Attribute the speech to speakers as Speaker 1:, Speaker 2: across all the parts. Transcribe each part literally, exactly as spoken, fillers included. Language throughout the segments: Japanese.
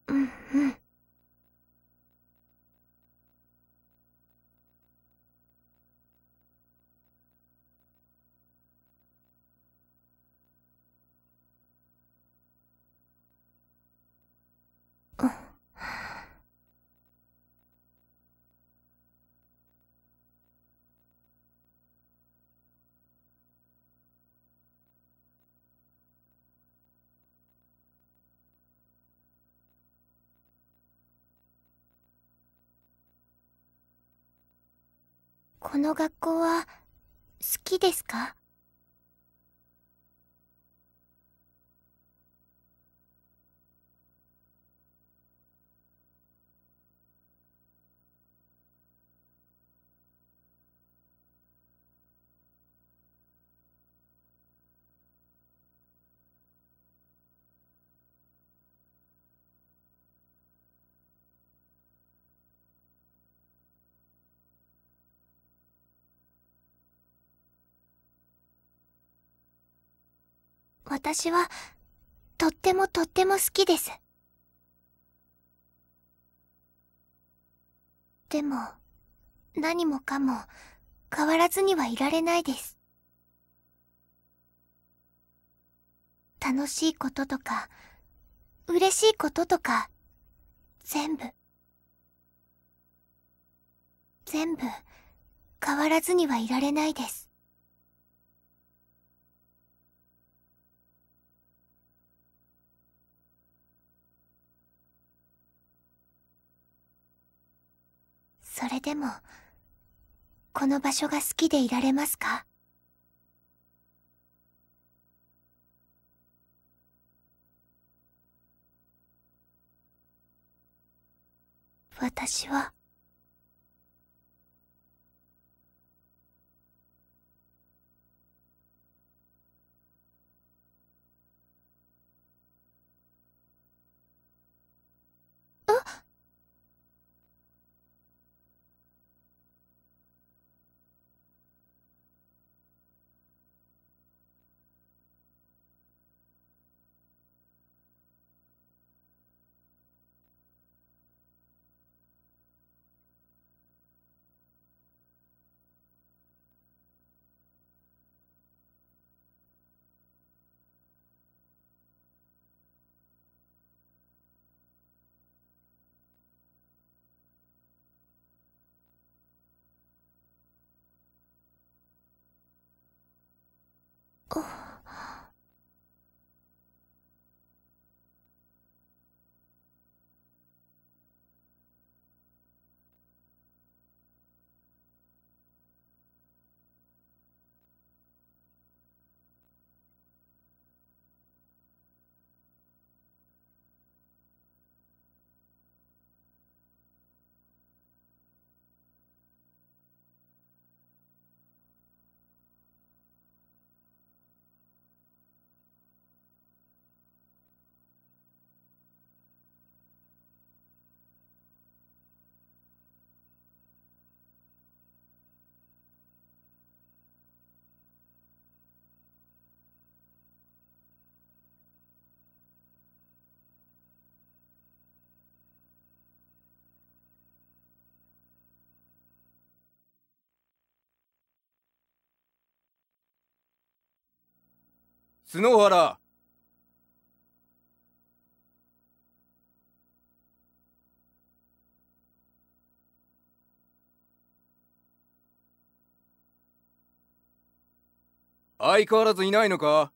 Speaker 1: うんうん。この学校は好きですか？私はとってもとっても好きです。でも何もかも変わらずにはいられないです。楽しいこととか嬉しいこととか全部全部変わらずにはいられないです。それでもこの場所が好きでいられますか？私は
Speaker 2: 角原。相変わらずいないのか？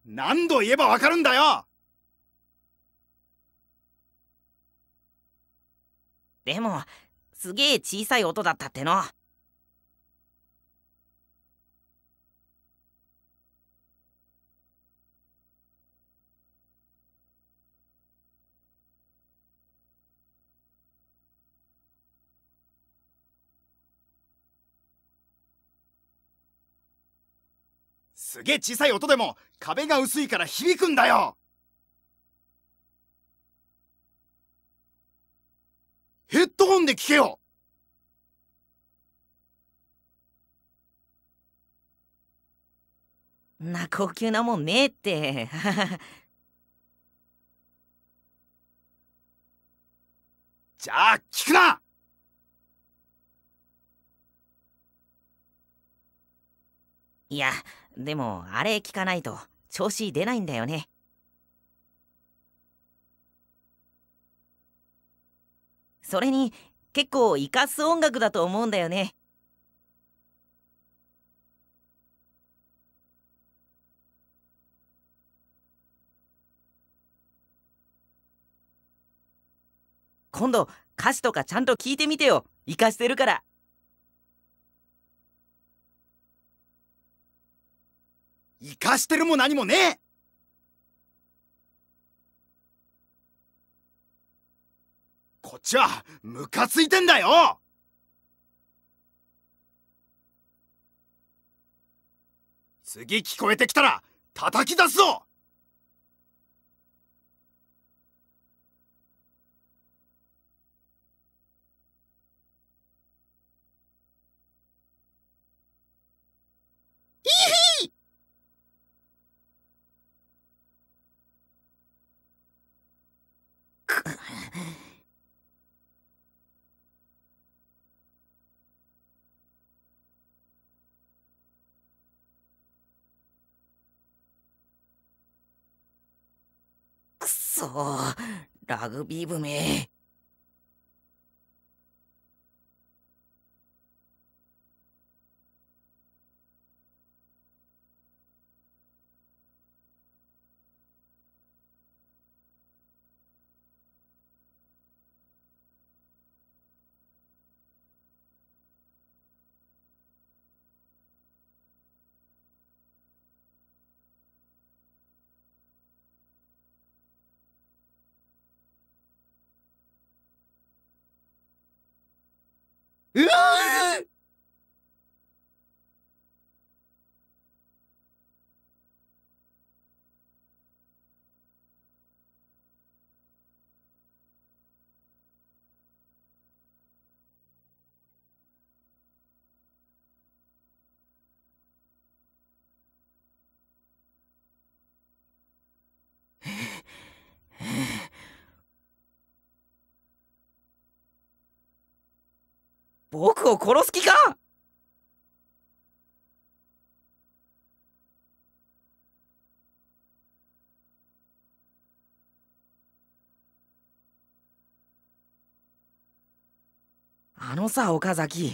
Speaker 3: 何度言えばわかるんだよ。
Speaker 4: でもすげえ小さい音だったっての。
Speaker 3: すげえ小さい音でも壁が薄いから響くんだよ。ヘッドホンで聞けよ。
Speaker 4: んな高級なもんねえって。
Speaker 3: じゃあ聞くな。
Speaker 4: いや、でもあれ聞かないと調子出ないんだよね。それに結構イカす音楽だと思うんだよね。今度歌詞とかちゃんと聞いてみてよ。イカしてるから。
Speaker 3: 生かしてるも何もねえ。こっちはムカついてんだよ。次聞こえてきたら叩き出すぞ。
Speaker 4: くそー、ラグビー部め。うわー、僕を殺す気か。あのさ、岡崎。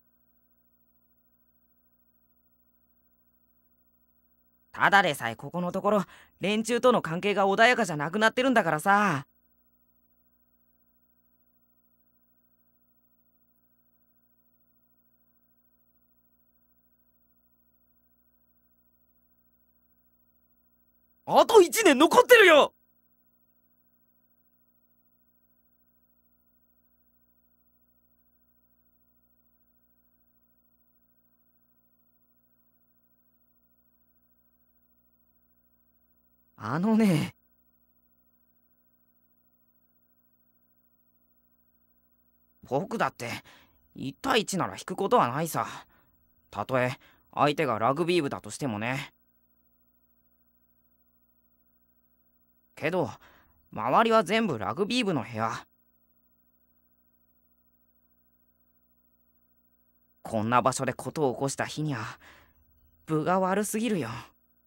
Speaker 4: ただでさえここのところ連中との関係が穏やかじゃなくなってるんだからさ。あといちねん残ってるよ。あのね、僕だっていち対いちなら引くことはないさ。たとえ相手がラグビー部だとしてもね。けど周りは全部ラグビー部の部屋。こんな場所で事を起こした日にゃ分が悪すぎるよ。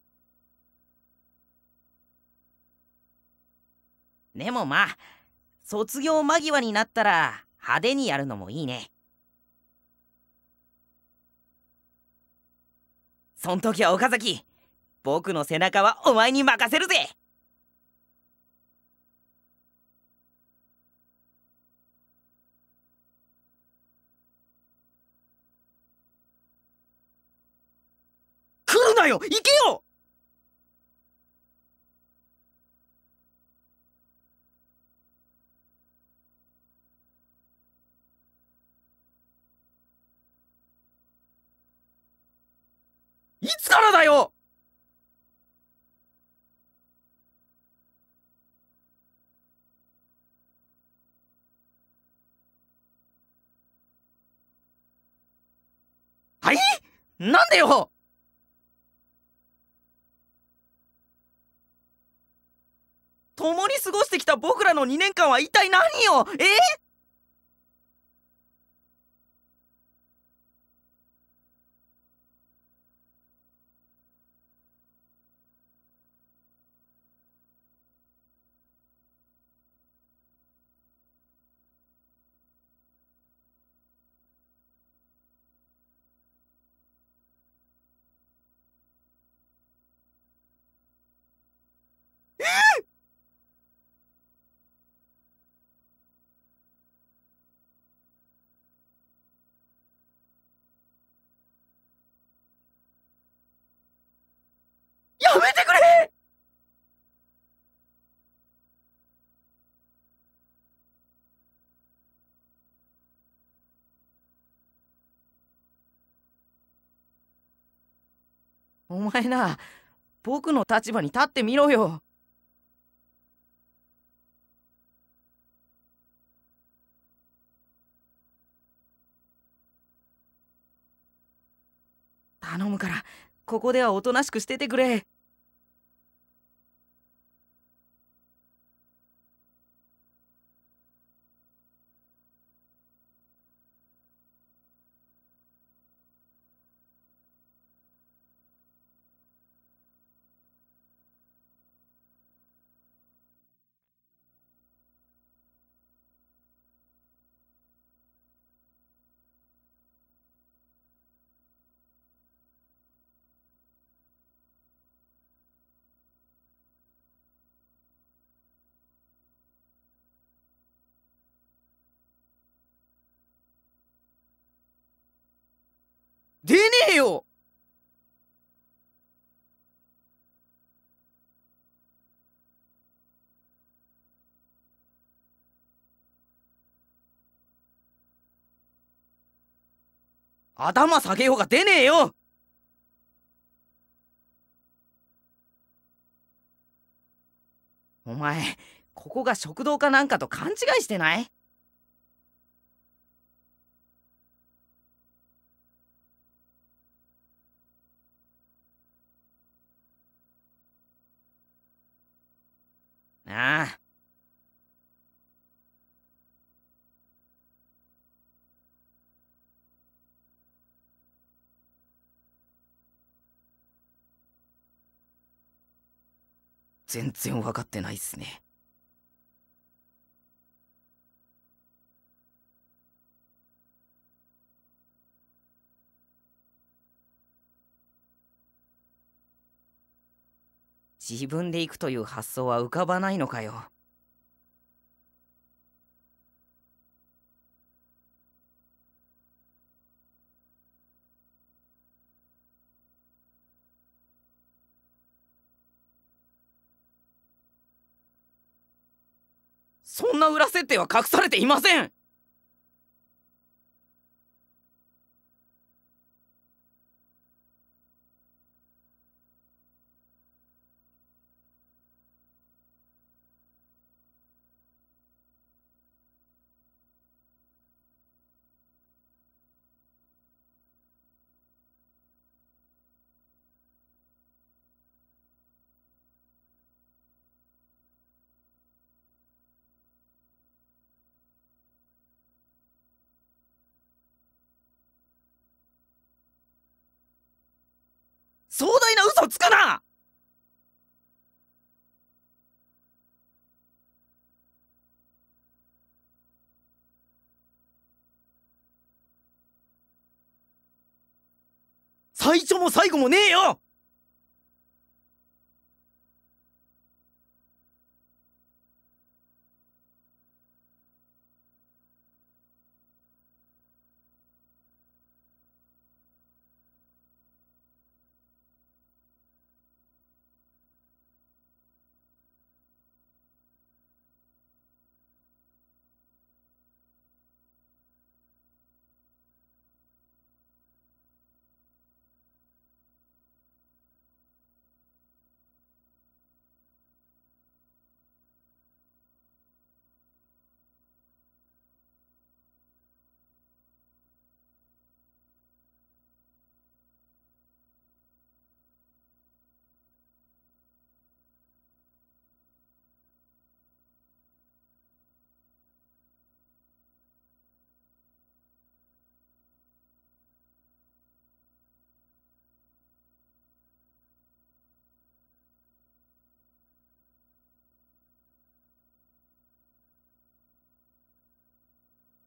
Speaker 4: でもまあ卒業間際になったら派手にやるのもいいね。そん時は岡崎僕の背中はお前に任せるぜ。来るなよ、行けよ。いつからだよ。はい、なんでよ。共に過ごしてきた僕らのにねんかんは一体何よ。えやめてくれ。お前な、僕の立場に立ってみろよ。頼むから、ここではおとなしくしててくれ。出ねえよ。頭下げようが出ねえよ。お前、ここが食堂かなんかと勘違いしてない？ああ。全然分かってないっすね。自分で行くという発想は浮かばないのかよ。そんな裏設定は隠されていません。壮大な嘘つくな。最初も最後もねえよ。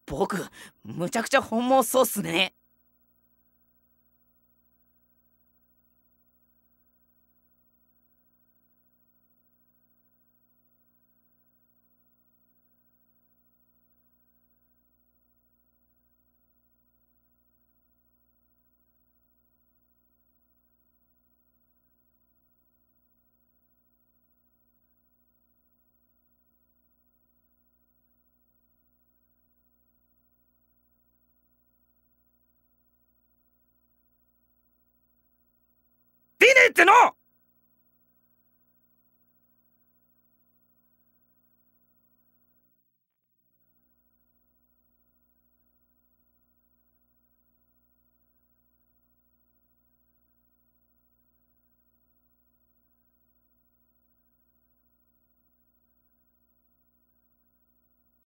Speaker 4: 僕むちゃくちゃ本望そうっすね。出ねえっての！